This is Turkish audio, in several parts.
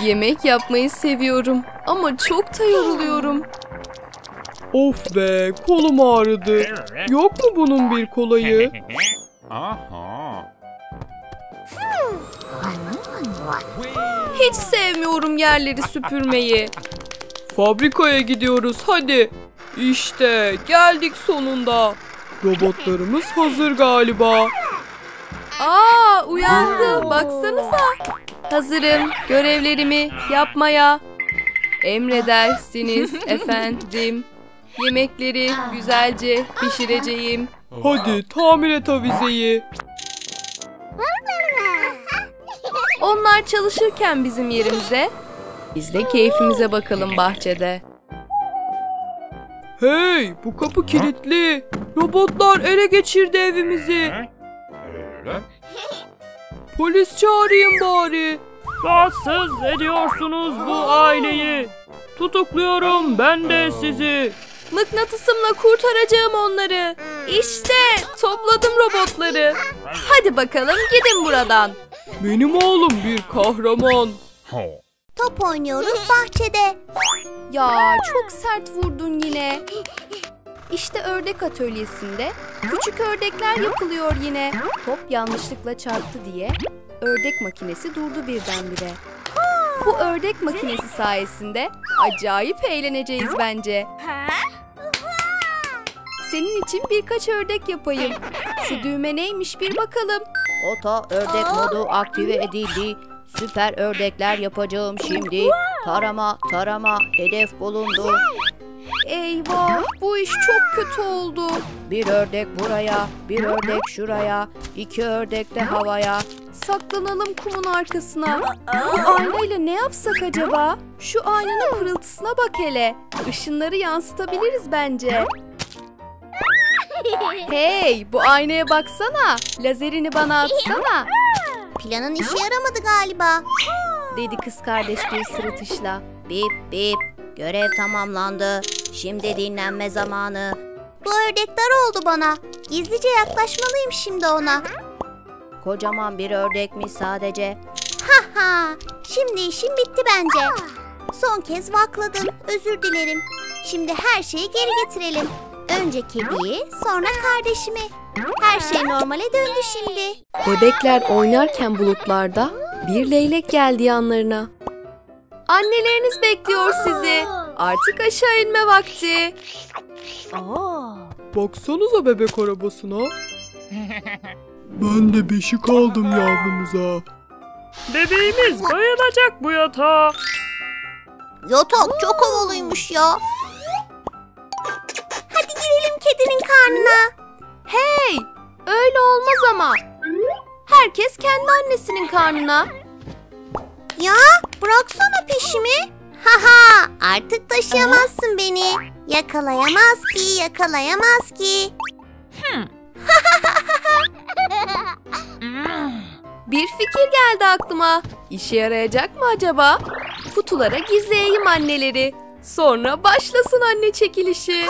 Yemek yapmayı seviyorum ama çok da yoruluyorum. Of be, kolum ağrıdı. Yok mu bunun bir kolayı? Hiç sevmiyorum yerleri süpürmeyi. Fabrikaya gidiyoruz hadi. İşte geldik sonunda. Robotlarımız hazır galiba. Aa, uyandı. Baksanıza. Hazırım görevlerimi yapmaya. Emredersiniz efendim. Yemekleri güzelce pişireceğim. Hadi tamir et avizeyi. Onlar çalışırken bizim yerimize, biz de keyfimize bakalım bahçede. Hey, bu kapı kilitli. Robotlar ele geçirdi evimizi. Polis çağırayım bari. Rahatsız ediyorsunuz bu aileyi. Tutukluyorum ben de sizi. Mıknatısımla kurtaracağım onları. İşte topladım robotları. Hadi bakalım gidin buradan. Benim oğlum bir kahraman. Top oynuyoruz bahçede. Ya çok sert vurdun yine. İşte ördek atölyesinde küçük ördekler yapılıyor yine. Top yanlışlıkla çarptı diye ördek makinesi durdu birdenbire. Bu ördek makinesi sayesinde acayip eğleneceğiz bence. Senin için birkaç ördek yapayım. Şu düğme neymiş bir bakalım. Oto ördek modu aktive edildi. Süper ördekler yapacağım şimdi. Tarama hedef bulundu. Eyvah, bu iş çok kötü oldu. Bir ördek buraya, bir ördek şuraya, 2 ördek de havaya. Saklanalım kumun arkasına. Bu aynayla ne yapsak acaba? Şu aynanın pırıltısına bak hele. Işınları yansıtabiliriz bence. Hey, bu aynaya baksana. Lazerini bana atsana. Planın işe yaramadı galiba. Dedi kız kardeş bir sırıtışla. Bip bip, görev tamamlandı. Şimdi dinlenme zamanı. Bu ördek dar oldu bana. Gizlice yaklaşmalıyım şimdi ona. Kocaman bir ördekmiş sadece. Ha ha, şimdi işim bitti bence. Son kez vakladım, özür dilerim. Şimdi her şeyi geri getirelim. Önce kediyi, sonra kardeşimi. Her şey normale döndü şimdi. Bebekler oynarken bulutlarda bir leylek geldi yanlarına. Anneleriniz bekliyor sizi. Artık aşağı inme vakti. Baksanıza bebek arabasına. Ben de beşik aldım yavrumuza. Bebeğimiz bayılacak bu yatağa. Yatak çok havalıymış ya. Hadi girelim kedinin karnına. Hey, öyle olmaz ama. Herkes kendi annesinin karnına. Ya bıraksana peşimi. Haha, artık taşıyamazsın beni. Yakalayamaz ki. Bir fikir geldi aklıma. İşe yarayacak mı acaba? Kutulara gizleyeyim anneleri. Sonra başlasın anne çekilişi.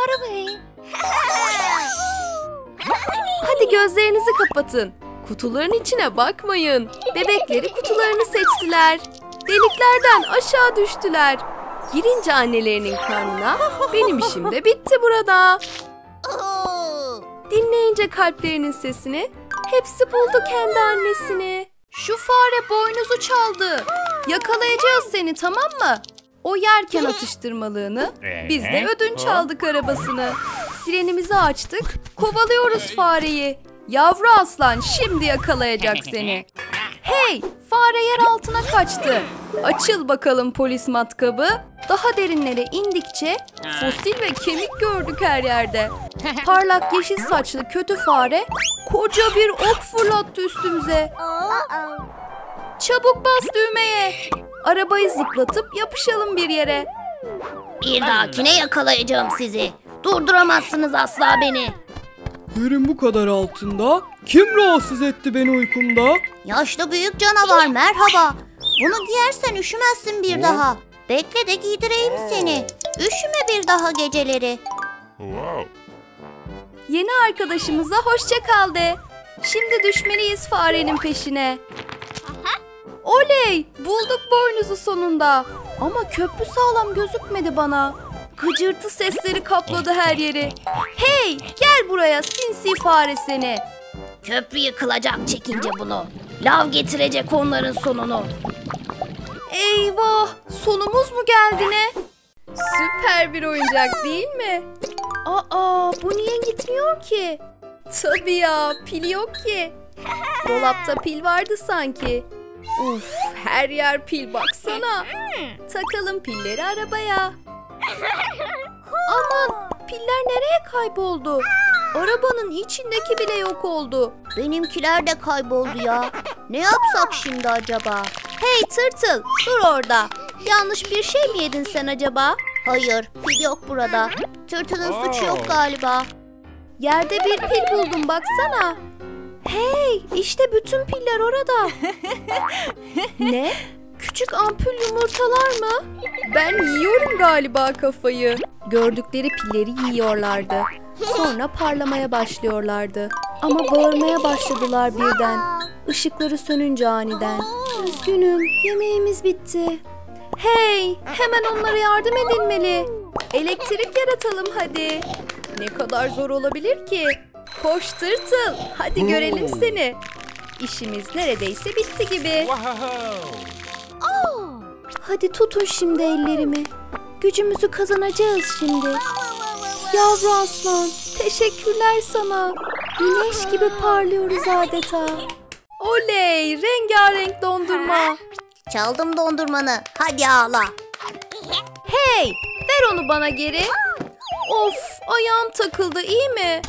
Hadi gözlerinizi kapatın. Kutuların içine bakmayın. Bebekleri kutularını seçtiler. Deliklerden aşağı düştüler. Girince annelerinin karnına benim işim de bitti burada. Dinleyince kalplerinin sesini hepsi buldu kendi annesini. Şu fare boynuzu çaldı. Yakalayacağız seni, tamam mı? O yerken atıştırmalığını, biz de ödünç aldık arabasını. Sirenimizi açtık, kovalıyoruz fareyi. Yavru aslan şimdi yakalayacak seni. Hey, fare yer altına kaçtı. Açıl bakalım polis matkabı. Daha derinlere indikçe fosil ve kemik gördük her yerde. Parlak yeşil saçlı kötü fare koca bir ok fırlattı üstümüze. Çabuk bas düğmeye. Arabayı zıplatıp yapışalım bir yere. Bir dahakine yakalayacağım sizi. Durduramazsınız asla beni. Yerin bu kadar altında. Kim rahatsız etti beni uykumda? Yaşlı büyük canavar merhaba. Bunu giyersen üşümezsin bir daha. Bekle de giydireyim seni. Üşüme bir daha geceleri. Yeni arkadaşımıza hoşça kal de. Şimdi düşmeliyiz farenin peşine. Oley! Bulduk boynuzu sonunda. Ama köprü sağlam gözükmedi bana. Gıcırtı sesleri kapladı her yeri. Hey! Gel buraya sinsi fare seni. Köprü yıkılacak çekince bunu. Lav getirecek onların sonunu. Eyvah! Sonumuz mu geldi ne? Süper bir oyuncak değil mi? Aa, bu niye gitmiyor ki? Tabii ya, pil yok ki. Dolapta pil vardı sanki. Uf, her yer pil baksana. Takalım pilleri arabaya. Aman, piller nereye kayboldu? Arabanın içindeki bile yok oldu. Benimkiler de kayboldu ya. Ne yapsak şimdi acaba? Hey tırtıl, dur orada. Yanlış bir şey mi yedin sen acaba? Hayır, pil yok burada. Tırtılın suçu yok galiba. Yerde bir pil buldum baksana. Hey, işte bütün piller orada. Ne? Küçük ampul yumurtalar mı? Ben yiyorum galiba kafayı. Gördükleri pilleri yiyorlardı. Sonra parlamaya başlıyorlardı. Ama bağırmaya başladılar birden. Işıkları sönünce aniden. Üzgünüm, yemeğimiz bitti. Hey, hemen onlara yardım edilmeli. Elektrik yaratalım hadi. Ne kadar zor olabilir ki? Koş tırtıl, hadi görelim seni. İşimiz neredeyse bitti gibi. Hadi tutun şimdi ellerimi. Gücümüzü kazanacağız şimdi. Yavru aslan, teşekkürler sana. Güneş gibi parlıyoruz adeta. Oley, rengarenk dondurma. Çaldım dondurmanı. Hadi ağla. Hey, ver onu bana geri. Of, ayağım takıldı, iyi mi?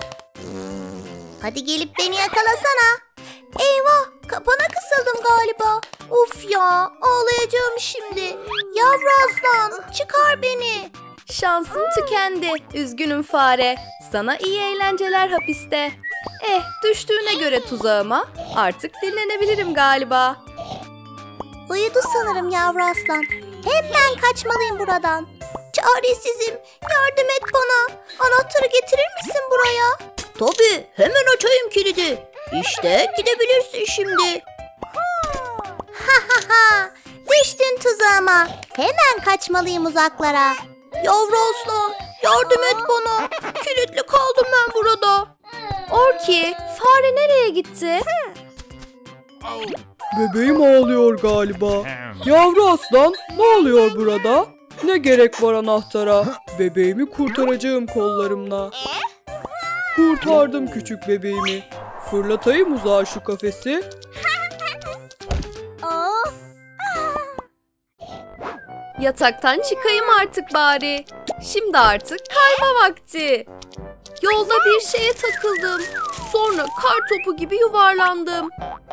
Hadi gelip beni yakalasana. Eyvah, kapana kısıldım galiba. Of ya, ağlayacağım şimdi. Yavru aslan, çıkar beni. Şansın tükendi. Üzgünüm fare. Sana iyi eğlenceler hapiste. Düştüğüne göre tuzağıma artık dinlenebilirim galiba. Uyudu sanırım yavru aslan. Hemen kaçmalıyım buradan. Çaresizim. Yardım et bana. Anahtarı getirir misin buraya? Tabii. Hemen açayım kilidi. İşte gidebilirsin şimdi. Ha ha ha. Düştün tuzağıma. Hemen kaçmalıyım uzaklara. Yavru aslan, yardım et bana. Kilitli kaldım ben burada. Orki, fare nereye gitti? Bebeğim ağlıyor galiba. Yavru aslan, ne oluyor burada? Ne gerek var anahtara? Bebeğimi kurtaracağım kollarımla. Kurtardım küçük bebeğimi. Fırlatayım uzağa şu kafesi. Yataktan çıkayım artık bari. Şimdi artık kayma vakti. Yolda bir şeye takıldım. Sonra kar topu gibi yuvarlandım.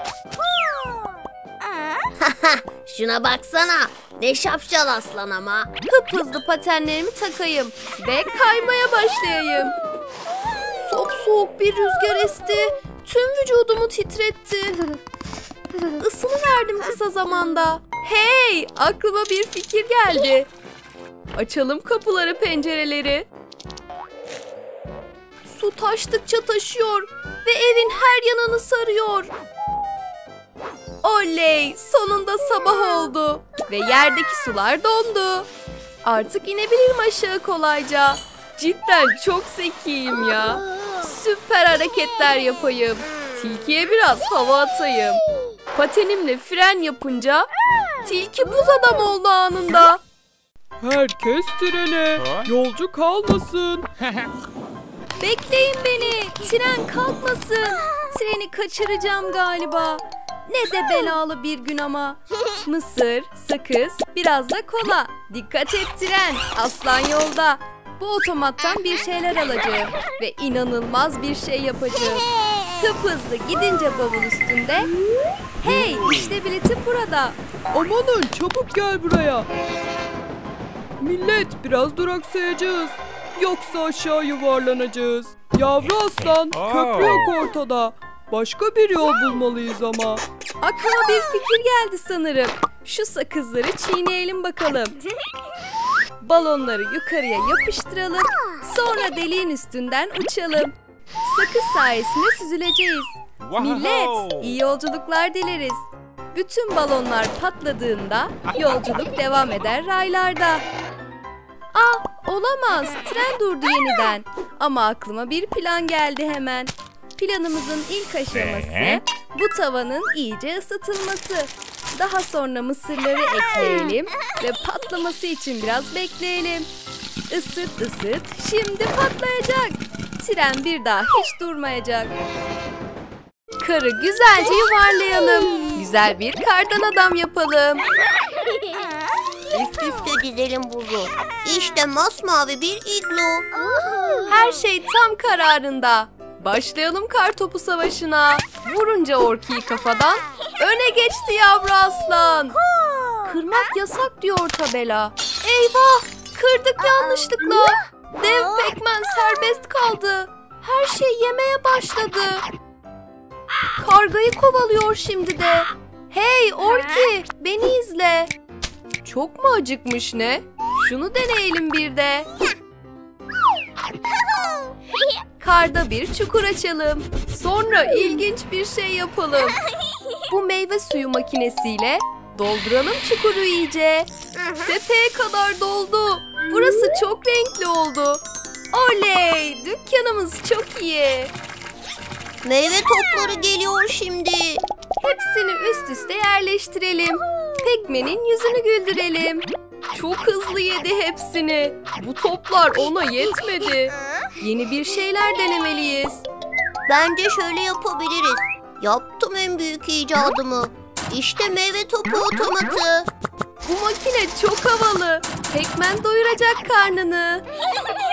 Şuna baksana. Ne şapşal aslan ama. Hızlı patenlerimi takayım ve kaymaya başlayayım. Soğuk bir rüzgar esti. Tüm vücudumu titretti. Isınıverdim kısa zamanda. Hey, aklıma bir fikir geldi. Açalım kapıları, pencereleri. Su taştıkça taşıyor ve evin her yanını sarıyor. Oley, sonunda sabah oldu ve yerdeki sular dondu. Artık inebilirim aşağı kolayca. Cidden çok zekiyim ya. Süper hareketler yapayım. Tilkiye biraz hava atayım. Patenimle fren yapınca tilki buz adam oldu anında. Herkes trene. Yolcu kalmasın. Bekleyin beni. Tren kalkmasın. Treni kaçıracağım galiba. Ne de belalı bir gün ama. Mısır, sakız, biraz da kola. Dikkat et tren. Aslan yolda. Bu otomattan bir şeyler alacağım. Ve inanılmaz bir şey yapacağım. Hızlı gidince bavul üstünde. Hey, işte biletim burada. Amanın çabuk gel buraya. Millet biraz duraksayacağız. Yoksa aşağı yuvarlanacağız. Yavru aslan, köprü yok ortada. Başka bir yol bulmalıyız ama. Aklıma bir fikir geldi sanırım. Şu sakızları çiğneyelim bakalım. Balonları yukarıya yapıştıralım. Sonra deliğin üstünden uçalım. Sakız sayesinde süzüleceğiz. Millet, iyi yolculuklar dileriz. Bütün balonlar patladığında yolculuk devam eder raylarda. Olamaz. Tren durdu yeniden. Ama aklıma bir plan geldi hemen. Planımızın ilk aşaması bu tavanın iyice ısıtılması. Daha sonra mısırları ekleyelim ve patlaması için biraz bekleyelim. Isıt ısıt, şimdi patlayacak. Tren bir daha hiç durmayacak. Karı güzelce yuvarlayalım. Güzel bir kardan adam yapalım. Üst üste dizelim buzu. İşte masmavi bir iglo. Her şey tam kararında. Başlayalım kartopu savaşına. Vurunca Orki'yi kafadan öne geçti yavru aslan. Kırmak yasak diyor tabela. Eyvah! Kırdık yanlışlıkla. Dev pekmen serbest kaldı. Her şey yemeye başladı. Kargayı kovalıyor şimdi de. Hey Orki, beni izle. Çok mu acıkmış ne? Şunu deneyelim bir de. Karda bir çukur açalım. Sonra ilginç bir şey yapalım. Bu meyve suyu makinesiyle dolduralım çukuru iyice. Tepeye kadar doldu. Burası çok renkli oldu. Oley! Dükkanımız çok iyi. Meyve topları geliyor şimdi. Hepsini üst üste yerleştirelim. Pekmen'in yüzünü güldürelim. Çok hızlı yedi hepsini. Bu toplar ona yetmedi. Yeni bir şeyler denemeliyiz. Bence şöyle yapabiliriz. Yaptım en büyük icadımı. İşte meyve topu otomatı. Bu makine çok havalı. Pekmen doyuracak karnını.